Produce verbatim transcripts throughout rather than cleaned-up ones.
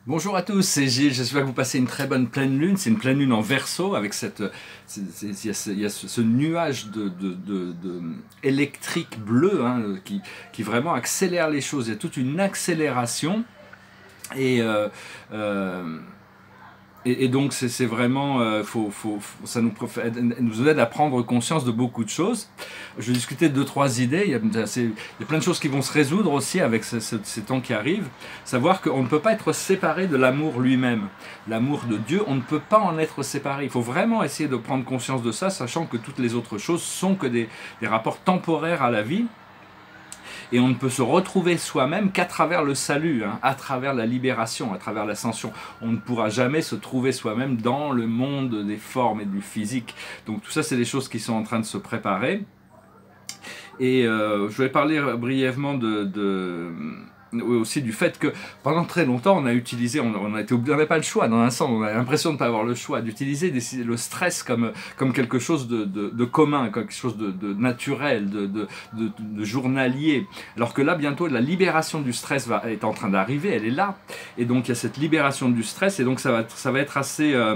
Bonjour à tous, c'est Gilles, j'espère que vous passez une très bonne pleine lune. C'est une pleine lune en Verseau avec cette, c'est, c'est, il y a ce, il y a ce, ce nuage de, de, de, de électrique bleu hein, qui, qui vraiment accélère les choses. Il y a toute une accélération et euh, euh, Et, et donc c'est vraiment, euh, faut, faut, faut, ça nous, nous aide à prendre conscience de beaucoup de choses. Je vais discuter de deux, trois idées. Il y, a, il y a plein de choses qui vont se résoudre aussi avec ce, ce, ces temps qui arrivent. Savoir qu'on ne peut pas être séparé de l'amour lui-même. L'amour de Dieu, on ne peut pas en être séparé. Il faut vraiment essayer de prendre conscience de ça, sachant que toutes les autres choses sont que des, des rapports temporaires à la vie. Et on ne peut se retrouver soi-même qu'à travers le salut, hein, à travers la libération, à travers l'ascension. On ne pourra jamais se trouver soi-même dans le monde des formes et du physique. Donc tout ça, c'est des choses qui sont en train de se préparer. Et euh, je vais parler brièvement de... de aussi du fait que pendant très longtemps on a utilisé, on, on a été, on n'avait pas le choix dans un sens, on a l'impression de ne pas avoir le choix d'utiliser le stress comme, comme quelque chose de, de, de commun, comme quelque chose de, de naturel, de, de, de, de journalier, alors que là bientôt la libération du stress va, est en train d'arriver, elle est là, et donc il y a cette libération du stress, et donc ça va, ça va être assez... Euh,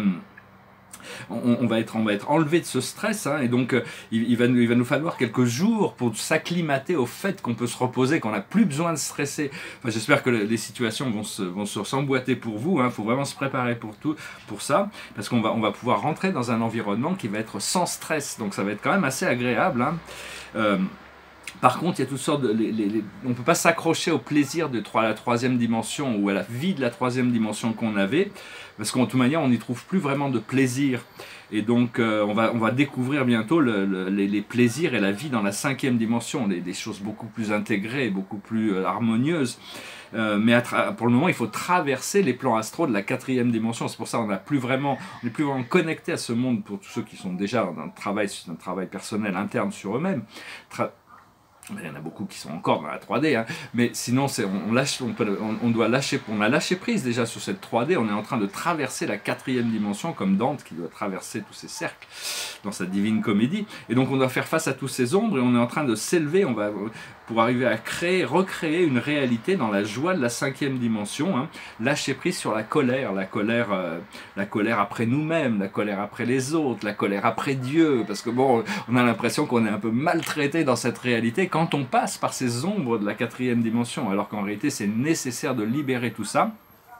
On, on, va être, on va être enlevé de ce stress hein, et donc euh, il, il, va, il va nous falloir quelques jours pour s'acclimater au fait qu'on peut se reposer, qu'on n'a plus besoin de stresser. Enfin, j'espère que les situations vont se, vont se s'emboîter pour vous, il hein, faut vraiment se préparer pour, tout, pour ça, parce qu'on va, on va pouvoir rentrer dans un environnement qui va être sans stress, donc ça va être quand même assez agréable. Hein. Euh, Par contre, il y a toutes sortes de... Les, les, les, on ne peut pas s'accrocher au plaisir de la troisième dimension ou à la vie de la troisième dimension qu'on avait, parce qu'en toute manière, on n'y trouve plus vraiment de plaisir. Et donc, euh, on, va, on va découvrir bientôt le, le, les, les plaisirs et la vie dans la cinquième dimension, des, des choses beaucoup plus intégrées, beaucoup plus euh, harmonieuses. Euh, mais à pour le moment, il faut traverser les plans astraux de la quatrième dimension. C'est pour ça qu'on n'est plus vraiment, on n'est plus vraiment connecté à ce monde pour tous ceux qui sont déjà dans un travail, un travail personnel interne sur eux-mêmes. Tra Il y en a beaucoup qui sont encore dans la trois D, hein. Mais sinon on, on, lâche, on, peut, on, on doit lâcher, on a lâché prise déjà sur cette trois D, on est en train de traverser la quatrième dimension comme Dante qui doit traverser tous ces cercles dans sa Divine Comédie, et donc on doit faire face à tous ces ombres et on est en train de s'élever, on va pour arriver à créer, recréer une réalité dans la joie de la cinquième dimension, hein. Lâcher prise sur la colère, la colère, euh, la colère après nous-mêmes, la colère après les autres, la colère après Dieu, parce que bon, on a l'impression qu'on est un peu maltraité dans cette réalité quand on passe par ces ombres de la quatrième dimension, alors qu'en réalité c'est nécessaire de libérer tout ça.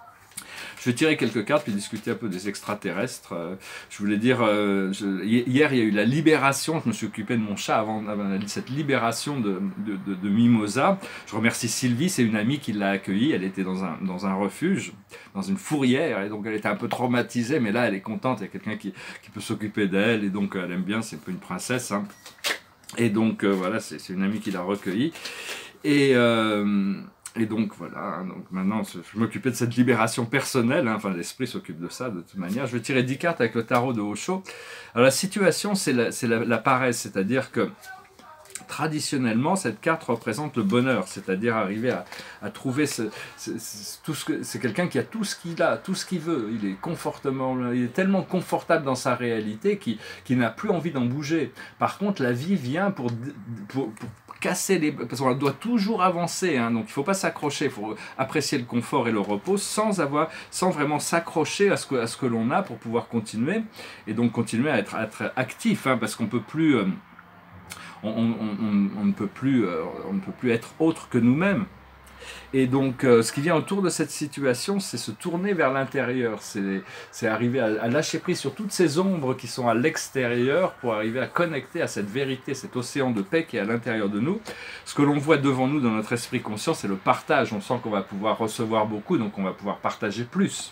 Je vais tirer quelques cartes puis discuter un peu des extraterrestres. Je voulais dire, euh, je, hier il y a eu la libération, je me suis occupé de mon chat avant, avant cette libération de, de, de, de Mimosa. Je remercie Sylvie, c'est une amie qui l'a accueillie, elle était dans un, dans un refuge, dans une fourrière, et donc elle était un peu traumatisée, mais là elle est contente, il y a quelqu'un qui, qui peut s'occuper d'elle, et donc elle aime bien, c'est un peu une princesse. Hein. Et donc euh, voilà, c'est une amie qui l'a recueillie. Et... Euh, Et donc voilà, hein, donc maintenant je m'occupais de cette libération personnelle, hein, enfin l'esprit s'occupe de ça de toute manière. Je vais tirer dix cartes avec le tarot de Osho. Alors la situation c'est la, la, la paresse, c'est-à-dire que traditionnellement cette carte représente le bonheur, c'est-à-dire arriver à, à trouver ce, ce, ce, tout ce que c'est quelqu'un qui a tout ce qu'il a, tout ce qu'il veut, il est confortablement, il est tellement confortable dans sa réalité qu'il qu'il n'a plus envie d'en bouger. Par contre la vie vient pour, pour, pour casser les... parce qu'on doit toujours avancer, hein, donc il ne faut pas s'accrocher, il faut apprécier le confort et le repos sans, avoir, sans vraiment s'accrocher à ce que, à ce que l'on a pour pouvoir continuer, et donc continuer à être, à être actif, hein, parce qu'on peut plus... Euh, on, on, on, on, ne peut plus, euh, on ne peut plus être autre que nous-mêmes. Et donc, euh, ce qui vient autour de cette situation, c'est se tourner vers l'intérieur, c'est arriver à, à lâcher prise sur toutes ces ombres qui sont à l'extérieur pour arriver à connecter à cette vérité, cet océan de paix qui est à l'intérieur de nous. Ce que l'on voit devant nous dans notre esprit conscient, c'est le partage. On sent qu'on va pouvoir recevoir beaucoup, donc on va pouvoir partager plus.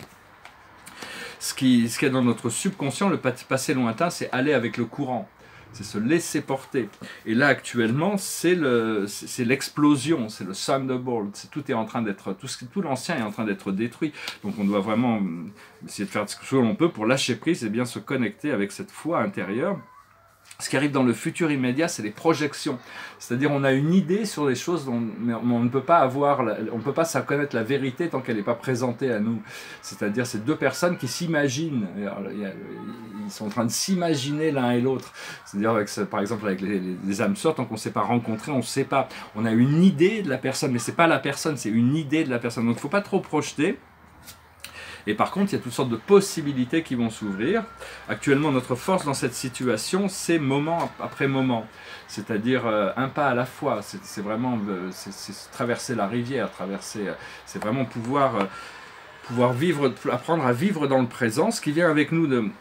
Ce qui, ce qui est dans notre subconscient, le passé lointain, c'est aller avec le courant. C'est se laisser porter. Et là, actuellement, c'est l'explosion, c'est le thunderbolt. Tout est en train d'être, tout, tout l'ancien est en train d'être détruit. Donc, on doit vraiment essayer de faire ce que l'on peut pour lâcher prise et bien se connecter avec cette foi intérieure. Ce qui arrive dans le futur immédiat, c'est les projections. C'est-à-dire, on a une idée sur les choses, dont, mais on ne peut pas avoir, la, on ne peut pas connaître la vérité tant qu'elle n'est pas présentée à nous. C'est-à-dire, c'est deux personnes qui s'imaginent. Ils sont en train de s'imaginer l'un et l'autre. C'est-à-dire, avec, par exemple, avec les, les, les âmes sœurs, tant qu'on ne s'est pas rencontrés, on ne sait pas. On a une idée de la personne, mais ce n'est pas la personne, c'est une idée de la personne. Donc, il ne faut pas trop projeter. Et par contre, il y a toutes sortes de possibilités qui vont s'ouvrir. Actuellement, notre force dans cette situation, c'est moment après moment. C'est-à-dire euh, un pas à la fois. C'est vraiment euh, c'est traverser la rivière, traverser, euh, c'est vraiment pouvoir, euh, pouvoir vivre, apprendre à vivre dans le présent. Ce qui vient avec nous de...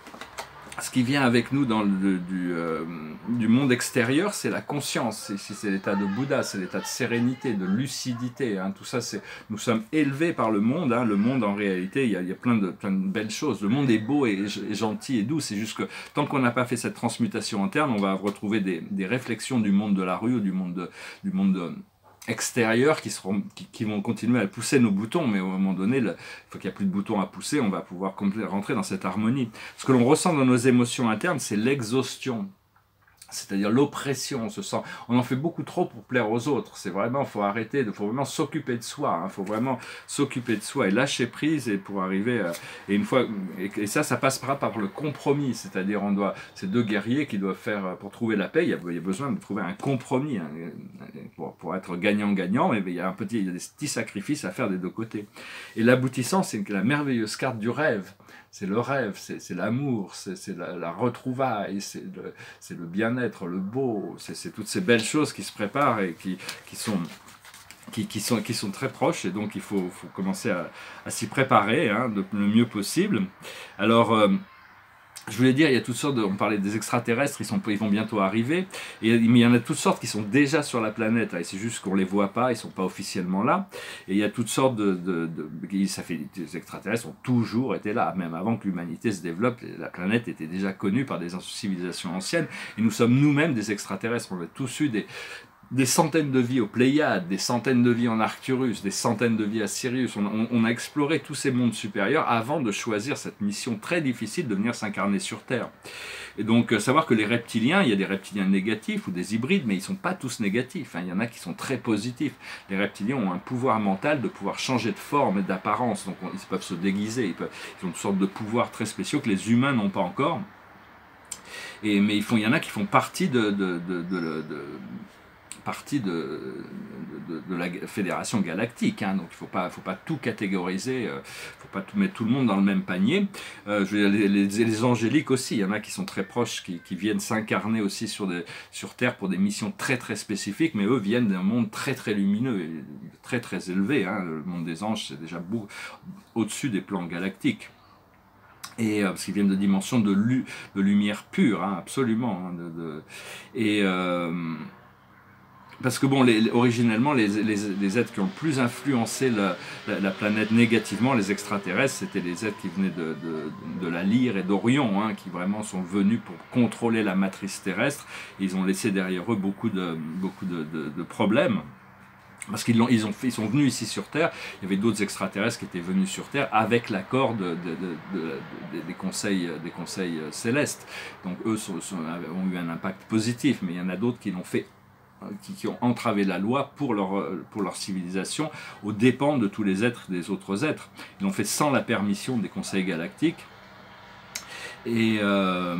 Ce qui vient avec nous dans le, du, euh, du monde extérieur, c'est la conscience. C'est l'état de Bouddha, c'est l'état de sérénité, de lucidité. Hein. Tout ça, c'est nous sommes élevés par le monde. Hein. Le monde, en réalité, il y a, il y a plein, de, plein de belles choses. Le monde est beau et, et gentil et doux. C'est juste que tant qu'on n'a pas fait cette transmutation interne, on va retrouver des, des réflexions du monde de la rue ou du monde de, du monde de, extérieurs qui, seront, qui, qui vont continuer à pousser nos boutons, mais au moment donné, le, il faut qu'il n'y ait plus de boutons à pousser, on va pouvoir rentrer dans cette harmonie. Ce que l'on ressent dans nos émotions internes, c'est l'exhaustion. C'est-à-dire l'oppression, on se sent, on en fait beaucoup trop pour plaire aux autres. C'est vraiment, faut arrêter, il faut vraiment s'occuper de soi. Il hein, faut vraiment s'occuper de soi et lâcher prise et pour arriver. À, et une fois, et, et ça, ça passera par le compromis. C'est-à-dire, on doit, ces deux guerriers qui doivent faire pour trouver la paix. Il y a, il y a besoin de trouver un compromis hein, pour, pour être gagnant-gagnant. Mais il y a un petit, il y a des petits sacrifices à faire des deux côtés. Et l'aboutissant, c'est la merveilleuse carte du rêve. C'est le rêve, c'est l'amour, c'est la, la retrouvaille, c'est le, le bien-être, le beau, c'est toutes ces belles choses qui se préparent et qui, qui, sont, qui, qui, sont, qui sont très proches. Et donc il faut, faut commencer à, à s'y préparer hein, de, le mieux possible. Alors... Euh, je voulais dire, il y a toutes sortes de... On parlait des extraterrestres, ils, sont, ils vont bientôt arriver. Et, mais il y en a toutes sortes qui sont déjà sur la planète. Et c'est juste qu'on ne les voit pas, ils ne sont pas officiellement là. Et il y a toutes sortes de... de, de ça fait, les extraterrestres ont toujours été là. Même avant que l'humanité se développe, la planète était déjà connue par des civilisations anciennes. Et nous sommes nous-mêmes des extraterrestres. On a tous eu des... des centaines de vies aux Pléiades, des centaines de vies en Arcturus, des centaines de vies à Sirius. On, on, on a exploré tous ces mondes supérieurs avant de choisir cette mission très difficile de venir s'incarner sur Terre. Et donc, euh, savoir que les reptiliens, il y a des reptiliens négatifs ou des hybrides, mais ils ne sont pas tous négatifs. Hein. Il y en a qui sont très positifs. Les reptiliens ont un pouvoir mental de pouvoir changer de forme et d'apparence. Donc, on, ils peuvent se déguiser. Ils, peuvent, ils ont une sorte de pouvoirs très spéciaux que les humains n'ont pas encore. Et, mais ils font, il y en a qui font partie de... de, de, de, de partie de, de, de la fédération galactique, hein, donc il ne faut pas, faut pas tout catégoriser, il euh, ne faut pas tout mettre tout le monde dans le même panier. Euh, je veux dire, les, les, les angéliques aussi, il y en a qui sont très proches, qui, qui viennent s'incarner aussi sur, des, sur Terre pour des missions très très spécifiques, mais eux viennent d'un monde très très lumineux, et très très élevé, hein. Le monde des anges c'est déjà au-dessus des plans galactiques. Et, euh, parce qu'ils viennent de dimensions de, lu, de lumière pure, hein, absolument. Hein, de, de, et... Euh, Parce que bon, les, originellement, les, les, les êtres qui ont le plus influencé la, la, la planète négativement, les extraterrestres, c'était les êtres qui venaient de, de, de la Lyre et d'Orion, hein, qui vraiment sont venus pour contrôler la matrice terrestre. Ils ont laissé derrière eux beaucoup de, beaucoup de, de, de problèmes. Parce qu'ils ils ont fait, ils sont venus ici sur Terre, il y avait d'autres extraterrestres qui étaient venus sur Terre avec l'accord de, de, de, de, de, des, conseils, des conseils célestes. Donc eux sont, sont, ont eu un impact positif, mais il y en a d'autres qui l'ont fait Qui, qui ont entravé la loi pour leur, pour leur civilisation aux dépens de tous les êtres des autres êtres. Ils l'ont fait sans la permission des conseils galactiques. Et euh,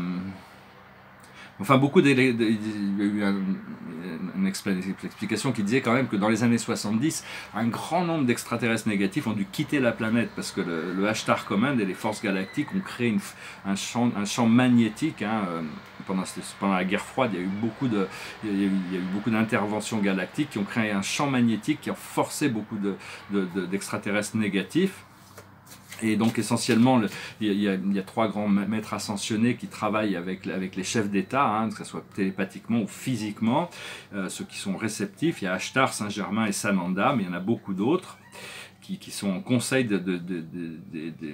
enfin, beaucoup de, de, de, il y a eu un, une explication qui disait quand même que dans les années soixante-dix, un grand nombre d'extraterrestres négatifs ont dû quitter la planète parce que le, le Ashtar Command et les forces galactiques ont créé une, un, champ, un champ magnétique. Hein, euh, pendant, pendant la guerre froide, il y a eu beaucoup de, il y a eu, il y a eu beaucoup d'interventions galactiques qui ont créé un champ magnétique qui a forcé beaucoup de, de, de, d'extraterrestres négatifs. Et donc essentiellement, le, il, y a, il y a trois grands maîtres ascensionnés qui travaillent avec, avec les chefs d'État, hein, que ce soit télépathiquement ou physiquement, euh, ceux qui sont réceptifs. Il y a Ashtar, Saint-Germain et Sananda, mais il y en a beaucoup d'autres qui, qui sont en conseil de, de, de, de, de, de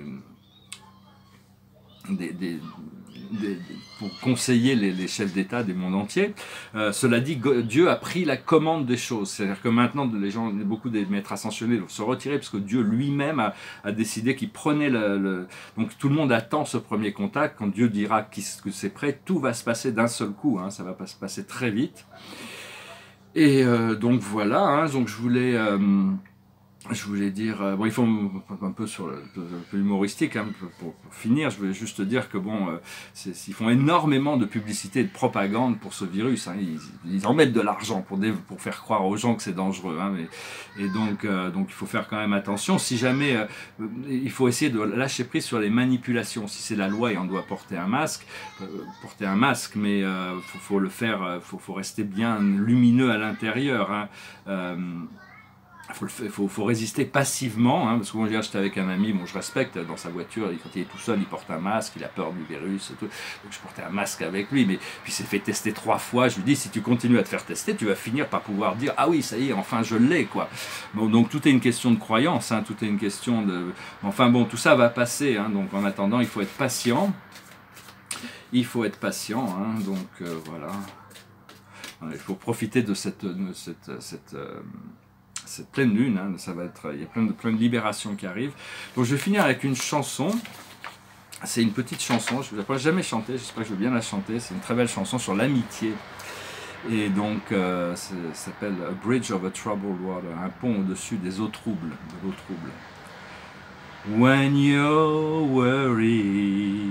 Des, des, des, pour conseiller les, les chefs d'État du monde entier. Euh, cela dit, Dieu a pris la commande des choses. C'est-à-dire que maintenant, les gens, beaucoup des maîtres ascensionnés doivent se retirer parce que Dieu lui-même a, a décidé qu'il prenait le, le... Donc tout le monde attend ce premier contact. Quand Dieu dira que c'est prêt, tout va se passer d'un seul coup. Hein, ça va pas se passer très vite. Et euh, donc voilà. Hein, donc je voulais... Euh, je voulais dire, euh, bon, il faut un peu sur le, un peu humoristique, hein, pour, pour finir, je voulais juste dire que bon, euh, ils font énormément de publicité et de propagande pour ce virus, hein, ils, ils en mettent de l'argent pour, pour faire croire aux gens que c'est dangereux, hein, mais, et donc, euh, donc il faut faire quand même attention, si jamais, euh, il faut essayer de lâcher prise sur les manipulations, si c'est la loi et on doit porter un masque, euh, porter un masque, mais il euh, faut, faut le faire, il faut, faut rester bien lumineux à l'intérieur, hein, euh, Il faut, faut, faut résister passivement, hein, parce que moi j'étais avec un ami, bon je respecte, dans sa voiture, quand il est tout seul, il porte un masque, il a peur du virus et tout, donc je portais un masque avec lui, mais puis il s'est fait tester trois fois, je lui dis si tu continues à te faire tester, tu vas finir par pouvoir dire ah oui ça y est, enfin je l'ai quoi. Bon, donc tout est une question de croyance, hein, tout est une question de... Enfin bon, tout ça va passer, hein, donc en attendant il faut être patient, il faut être patient, hein, donc euh, voilà, il faut profiter de cette... De cette, cette euh, cette pleine lune, hein, ça va être, il y a plein de, plein de libérations qui arrivent. Donc je vais finir avec une chanson, c'est une petite chanson, je ne l'ai jamais chantée, j'espère que je vais bien la chanter, c'est une très belle chanson sur l'amitié. Et donc euh, ça s'appelle A Bridge Over Troubled Water, un pont au-dessus des eaux troubles, de l'eau trouble. When you're worried,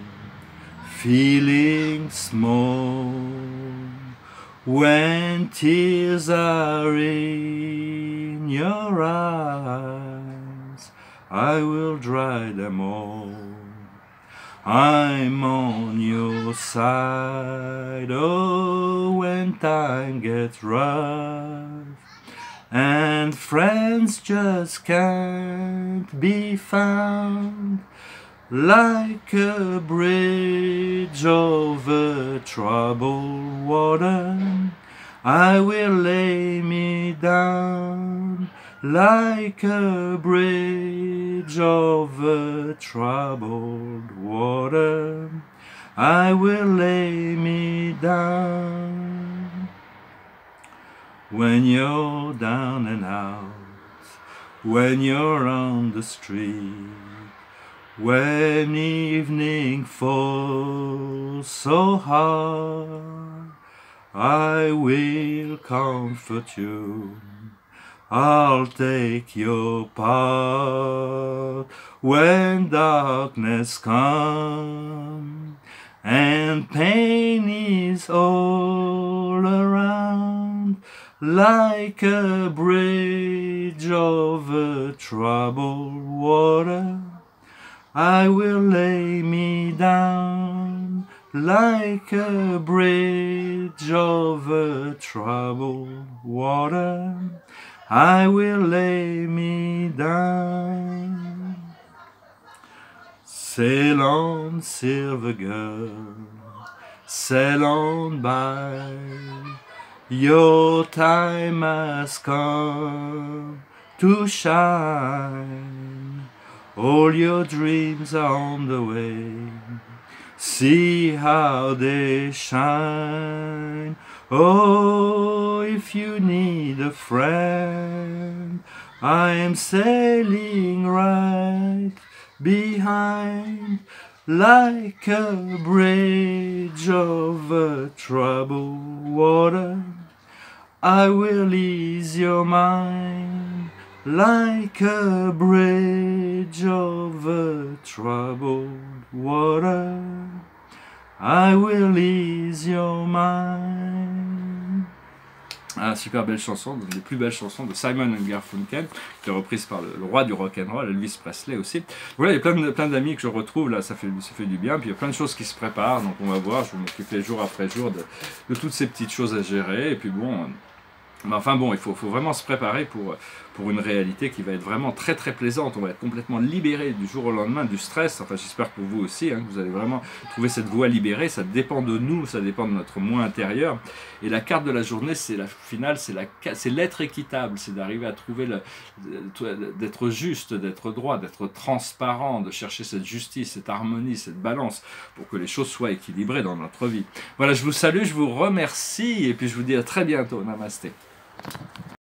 feeling small, when tears are in your eyes, I will dry them all. I'm on your side, oh, when time gets rough, and friends just can't be found, like a bridge over troubled water, I will lay me down. Like a bridge over troubled water, I will lay me down. When you're down and out, when you're on the street, when evening falls so hard, I will comfort you, I'll take your part. When darkness comes and pain is all around, like a bridge over troubled water, I will lay me down. Like a bridge over troubled water, I will lay me down. Sail on, silver girl, sail on by. Your time has come to shine. All your dreams are on the way. See how they shine. Oh, if you need a friend, I am sailing right behind, like a bridge over troubled water. I will ease your mind, like a bridge over troubled water. I will ease your mind. Ah, super belle chanson, une des plus belles chansons de Simon and Garfunkel, qui est reprise par le, le roi du rock'n'roll, Elvis Presley aussi. Voilà, il y a plein de, plein d'amis que je retrouve, là, ça fait, ça fait du bien, puis il y a plein de choses qui se préparent, donc on va voir, je vais m'occuper jour après jour de, de toutes ces petites choses à gérer, et puis bon... Mais enfin bon, il faut, faut vraiment se préparer pour, pour une réalité qui va être vraiment très très plaisante. On va être complètement libéré du jour au lendemain du stress. Enfin, j'espère pour vous aussi, hein, que vous allez vraiment trouver cette voie libérée. Ça dépend de nous, ça dépend de notre moi intérieur. Et la carte de la journée, c'est la finale, c'est l'être équitable. C'est d'arriver à trouver, d'être juste, d'être droit, d'être transparent, de chercher cette justice, cette harmonie, cette balance pour que les choses soient équilibrées dans notre vie. Voilà, je vous salue, je vous remercie et puis je vous dis à très bientôt. Namasté.